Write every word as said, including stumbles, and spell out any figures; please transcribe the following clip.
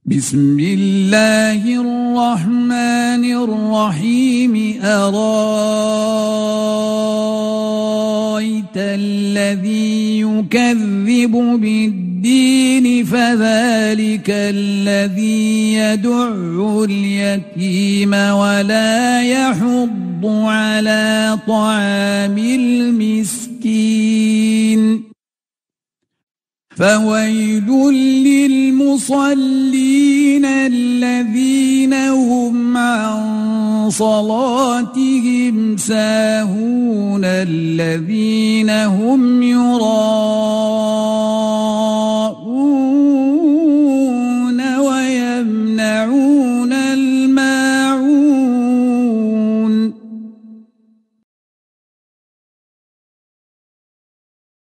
بسم الله الرحمن الرحيم أرأيت الذي يكذب بالدين فذلك الذي يدع اليتيم ولا يحض على طعام المسكين فويل للمصلين الذين هم عن صلاتهم ساهون الذين هم يراءون